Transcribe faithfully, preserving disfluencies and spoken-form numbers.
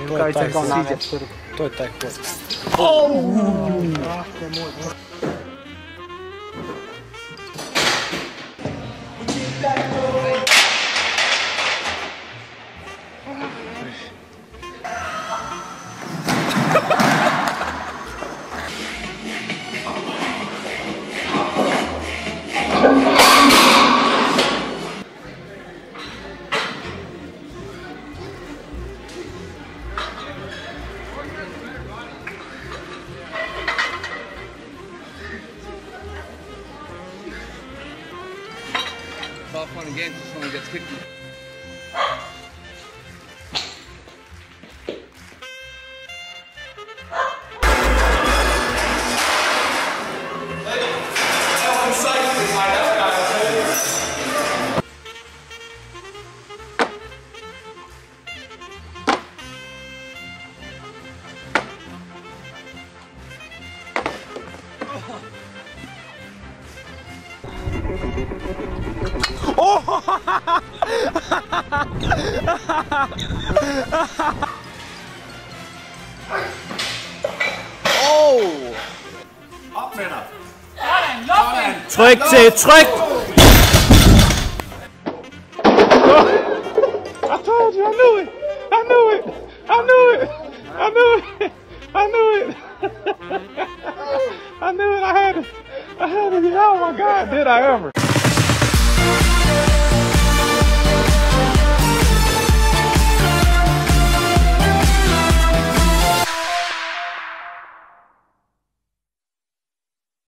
To je taj kod. To je taj kod. It's all fun and games if someone gets kicked. Oh! Op med dig! Tryk til, tryk! I told you, I knew it! I knew it! I knew it! I knew it! I knew it! I knew it! I had to, I had to, oh my God, did I ever?